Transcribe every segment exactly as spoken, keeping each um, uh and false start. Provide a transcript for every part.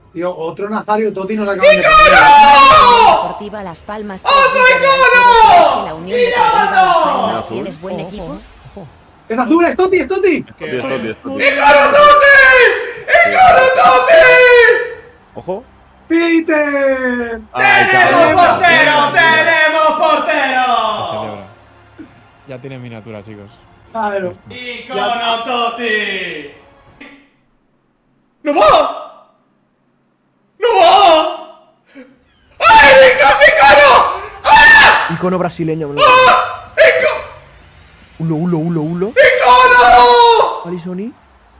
Tío, otro Nazario Totti nos acaban de Deportiva Las Palmas. ¡Otro icono! La Unión Deportiva Las Palmas tienes buen equipo. ¡Es azul! ¡Es Totti! ¡Es Totti! Es Totti, es Totti, es Totti. ¡Icono Totti! ¡Icono Totti! ¡Ojo! ¡Peter! ¡Tenemos portero! ¡Tenemos portero! Ya tiene miniatura, chicos. Claro. ¡Icono Totti! ¡No va! ¡No va! ¡Ay, Icono! ¡Ah! Icono brasileño, bro. ¡Ah! ¡Icono! Ulo, ulo, ulo, ulo. ¡Icono! Alisoni.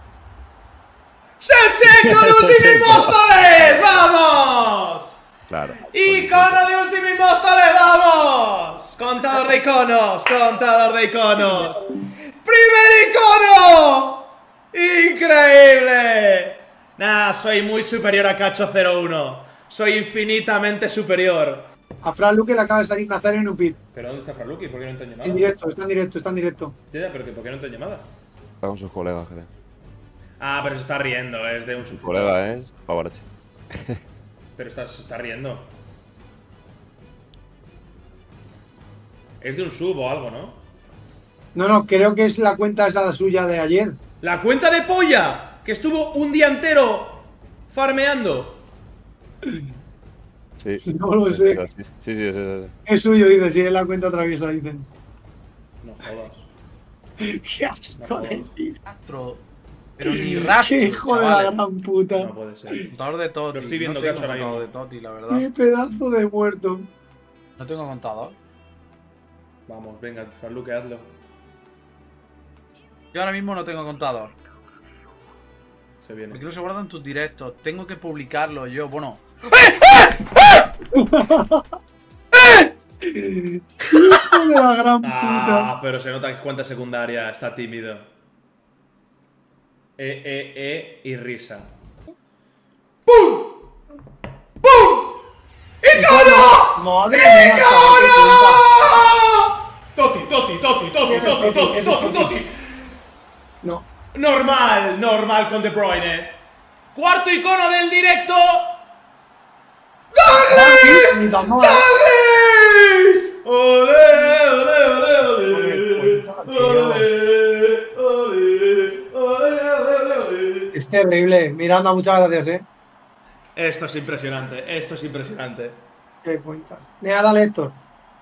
¡Shevchenko de Ultimate Móstoles! ¡Vamos! Claro. ¡Icono de Ultimate Móstoles! ¡Vamos! Contador de iconos, contador de iconos. ¡Primer icono! ¡Increíble! Nah, soy muy superior a Cacho cero uno. Soy infinitamente superior. A Fran Luque le acaba de salir Nazario en un pit. ¿Pero dónde está Franluki? ¿Por qué no entra en llamada? En directo, está en directo, está en directo. Ya, ya, pero ¿por qué no entra en llamada? Está con sus colegas, creo. Ah, pero se está riendo, es de un Su colega es Favarche. Pero está, se está riendo. Es de un sub o algo, ¿no? No, no, creo que es la cuenta esa suya de ayer. ¡La cuenta de polla! Que estuvo un día entero farmeando. Sí. No lo sé. Sí, sí, sí, sí, sí. Es suyo, dice, si es la cuenta traviesa, dicen. No jodas. ¡Qué asco de tío! Rastro. Pero ni rastro. ¡Qué hijo de la chavales. gran puta! No puede ser. Contador de Totti. Lo estoy viendo, no tengo Cacho, ahora contador de mismo. Totti, la verdad. ¡Qué pedazo de muerto! No tengo contador. Vamos, venga, Franluque, hazlo. Yo ahora mismo no tengo contador. Se viene. Porque no se guardan tus directos. Tengo que publicarlo yo. Bueno. ¡Hijo de la gran Ah, puta! pero se nota que es cuenta secundaria, está tímido. E, E, E y risa. ¡Pum! ¡Pum! ¡Icono! ¡Madre mía! ¡Icono! Totti, Totti, Totti, Totti, Totti, Totti, Totti, Totti. No. Normal, normal con De Bruyne. Cuarto icono del directo. Ni tan mal. ¡Darles! ¡Ole, ole, ole, ole! ¡Ole, ole, ole, ole, ole! Es terrible. Miranda, muchas gracias, eh. Esto es impresionante, esto es impresionante. Qué cuentas. Nea, dale, Héctor.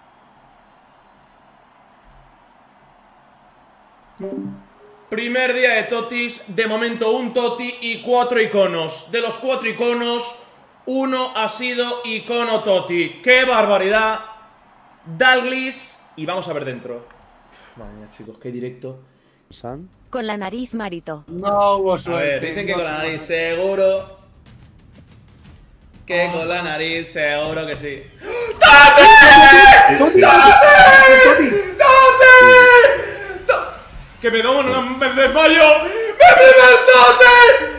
Primer día de Totis, de momento un Totti y cuatro iconos. De los cuatro iconos, uno ha sido icono Totti. ¡Qué barbaridad! Dalglish. Y vamos a ver dentro. Uf, madre mía, chicos, qué directo. San. Con la nariz, Marito. No hubo A suerte. ver, dicen que con la nariz seguro. Que con la nariz seguro que sí. ¡Totti! ¡Totti! ¡Totti! ¡Totti! ¡Que me da un me desmayo! ¡Me primer Totti!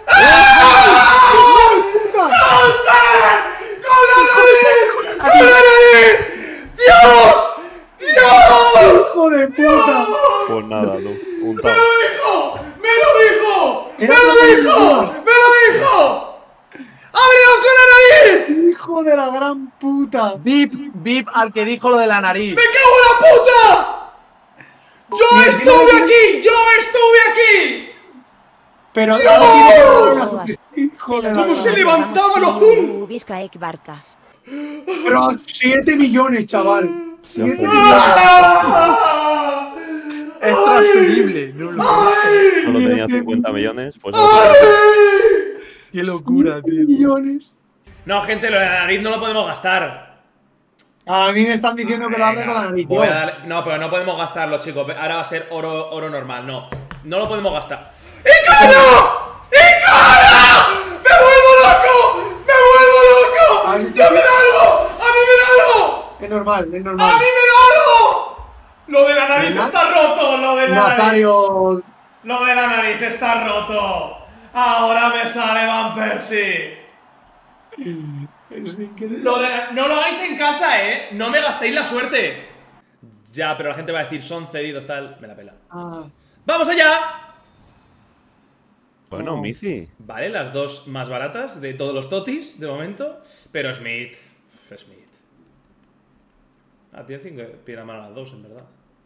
¡No sé! ¡Con la nariz! ¡Con la nariz! ¡Dios! ¡Dios! ¡Hijo de puta! Pues nada, tú. Un ¡Me tal. lo dijo! ¡Me lo dijo! ¡Me Era lo otra dijo! vez. ¡Me lo dijo! ¡Abrió con la nariz! ¡Hijo de la gran puta! Vip, Vip al que dijo lo de la nariz. ¡Me cago en la puta! ¡Yo Y estuve encima- aquí! ¡Yo estuve aquí! Pero ¡Dios! no tiene que- Hijo de la ¿Cómo se gran- levantaba lo azul? Vizcaek Barca. Pero siete millones, chaval. siete Siempre. millones. ¡Ah! Es transferible. No lo ¡Ay! Solo tenía cincuenta millones, pues. ¡Ay! Qué locura, siete millones. No, gente, lo de la nariz no lo podemos gastar. A mí me están diciendo que lo abre con la nariz. Voy a yo. darle- No, pero no podemos gastarlo, chicos. Ahora va a ser oro, oro normal. No, no lo podemos gastar. ¡Icono! ¡Icono! ¡Me vuelvo loco! ¡Me vuelvo loco! Ay, ¡Ya me da algo! ¡A mí me da algo! Es normal, es ¡A mí normal. me da algo! Lo de la nariz ¿Verdad? está roto. Lo de la nariz. Nazario. Lo de la nariz está roto. Ahora me sale Van Persie. Es increíble. Lo de la- No lo hagáis en casa, eh. No me gastéis la suerte. Ya, pero la gente va a decir son cedidos, tal. Me la pela. Ah. ¡Vamos allá! Bueno, No. Mici. Vale, las dos más baratas de todos los totis, de momento. Pero Smith. Smith. Ah, tiene cinco piernas más las dos, en verdad.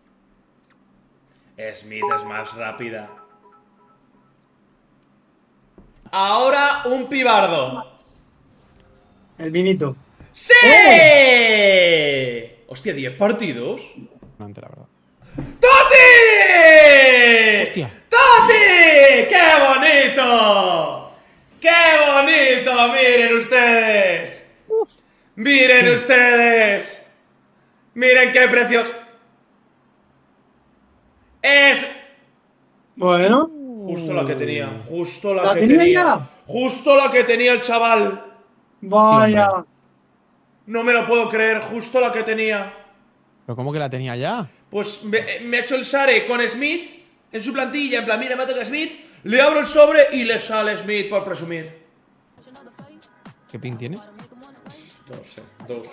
Smith es más rápida. Ahora un pibardo. El vinito. ¡Sí! Hostia, diez partidos. No, la verdad. ¡Toti! Hostia. ¡Toti! ¡Qué bonito! ¡Qué bonito! ¡Miren ustedes! ¡Miren ustedes! ¡Miren qué precioso! Es Bueno. justo la que tenía, justo la, ¿La que tenía tenía. ya? Justo la que tenía el chaval. Vaya. No me lo puedo creer, justo la que tenía. ¿Pero cómo que la tenía ya? Pues me, me ha hecho el Sare con Smith en su plantilla, en plan, mira, me toca Smith, le abro el sobre y le sale Smith por presumir. ¿Qué pin tiene? No sé, dos.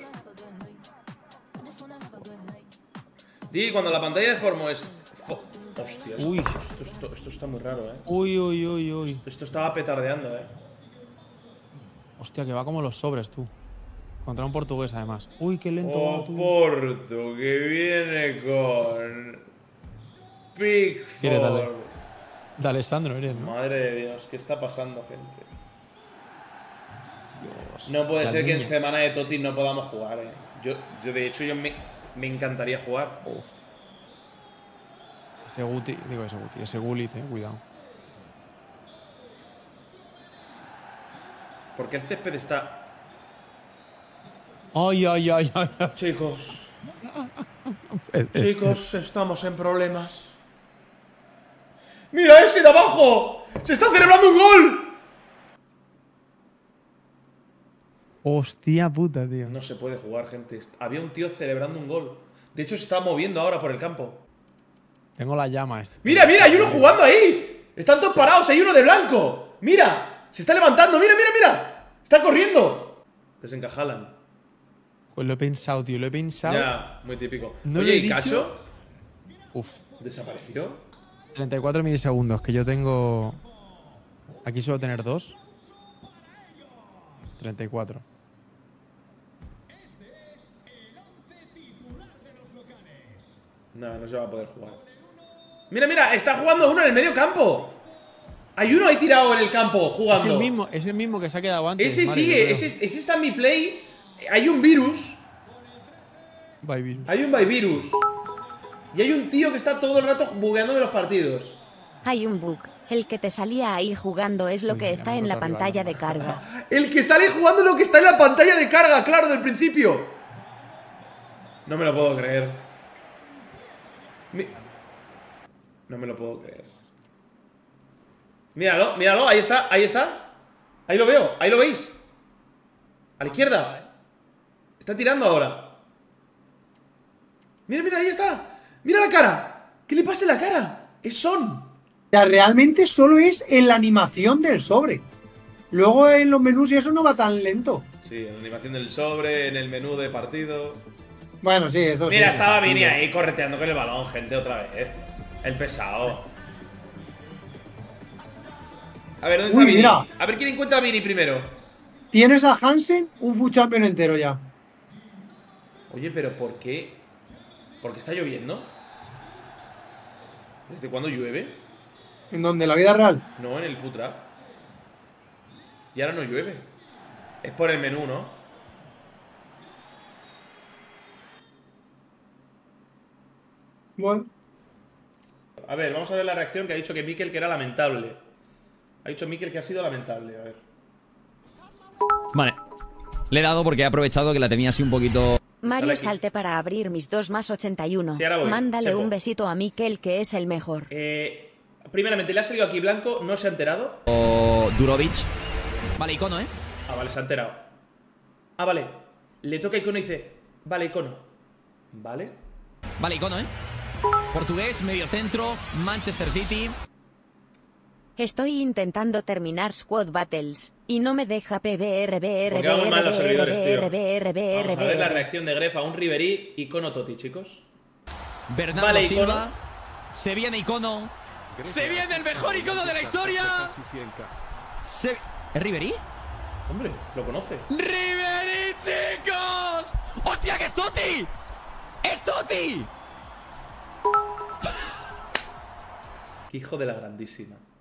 Di, cuando la pantalla de formo es... fo- Hostia, esto, Uy. esto, esto- esto está muy raro, eh. Uy, uy, uy, uy. Esto estaba petardeando, eh. Hostia, que va como los sobres, tú. Contra un portugués, además. Uy, qué lento va, tú. Oporto, que viene con... Quiere darle. Pickford. De Alessandro eres, ¿no? Madre de Dios, ¿qué está pasando, gente? Dios. No puede La ser que en niña. semana de Toti no podamos jugar, eh. Yo, yo de hecho, yo me, me encantaría jugar. Uf. Ese Guti, digo ese Guti, ese Gullit, eh, cuidado. Porque el césped está... Ay, ay, ay, ay. ay. Chicos, Es- es- chicos, estamos en problemas. ¡Mira ese de abajo! ¡Se está celebrando un gol! Hostia puta, tío. No se puede jugar, gente. Había un tío celebrando un gol. De hecho, se está moviendo ahora por el campo. Tengo la llama esta. ¡Mira, mira! ¡Hay uno jugando ahí! Están todos parados, hay uno de blanco. ¡Mira! Se está levantando, mira, mira, mira. Está corriendo. Desencajalan. Pues lo he pensado, tío, lo he pensado. Ya, muy típico. No lo Oye, he ¿y dicho. Cacho? Uf. ¿Desapareció? treinta y cuatro milisegundos, que yo tengo. Aquí suelo tener dos. treinta y cuatro. No, no se va a poder jugar. Mira, mira, está jugando uno en el medio campo. Hay uno ahí tirado en el campo jugando. Es el mismo, es el mismo que se ha quedado antes. Ese Mario, yo sigue, creo. ese, ese está en mi play. Hay un virus. Bye, virus. Hay un by virus. Y hay un tío que está todo el rato bugueándome los partidos. Hay un bug. El que te salía ahí jugando es lo Uy, que mira, está me en la encuentro arriba, pantalla ¿no? de carga. El que sale jugando lo que está en la pantalla de carga, claro, del principio. No me lo puedo creer. Mi- No me lo puedo creer. Míralo, míralo, ahí está, ahí está. Ahí lo veo, ahí lo veis. A la izquierda. Está tirando ahora. Mira, mira, ahí está. Mira la cara. ¿Qué le pasa en la cara? Es Son. O sea, realmente solo es en la animación del sobre. Luego en los menús y eso no va tan lento. Sí, en la animación del sobre, en el menú de partido. Bueno, sí, eso sí. Mira, estaba Vini ahí correteando con el balón, gente, otra vez. El pesado. A ver, ¿dónde Uy, está Vini? mira. A ver quién encuentra a Vini primero. Tienes a Hansen un full champion entero ya. Oye, pero ¿por qué? ¿Por qué está lloviendo? ¿Desde cuándo llueve? ¿En donde la vida real? No, en el Food Trap. Y ahora no llueve. Es por el menú, ¿no? Bueno. A ver, vamos a ver la reacción que ha dicho que Mikel que era lamentable. Ha dicho Mikel que ha sido lamentable, a ver. Vale. Le he dado porque he aprovechado que la tenía así un poquito... Sale Mario aquí. salte para abrir mis dos más ochenta y uno. Sí, ahora voy, Mándale checo. un besito a Mikel, que es el mejor. Eh, primeramente, le ha salido aquí blanco, no se ha enterado. o Durovic. Vale, icono, ¿eh? Ah, vale, se ha enterado. Ah, vale. Le toca icono y dice, vale, icono. Vale. Vale, icono, ¿eh? Portugués, medio centro, Manchester City. Estoy intentando terminar Squad Battles y no me deja P B R B R Porque B vamos R mal los B R servidores, B tío. R B R B R Vamos a ver la B. reacción de Gref a un Ribery, icono Totti, chicos. Bernardo Vale, Silva. icono. Se viene icono. Se viene el mejor icono de la historia. Se... ¿Es Ribery? Hombre, lo conoce. ¡Ribery, chicos! ¡Hostia, que es Totti! ¡Es Totti! Qué hijo de la grandísima.